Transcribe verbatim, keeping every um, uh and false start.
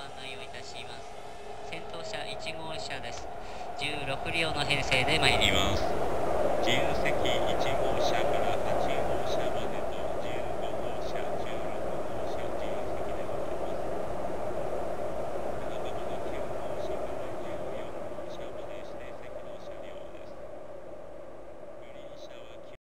案内をいたします。先頭車いち号車です。じゅうろく両の編成で参ります。 自由席いち号車から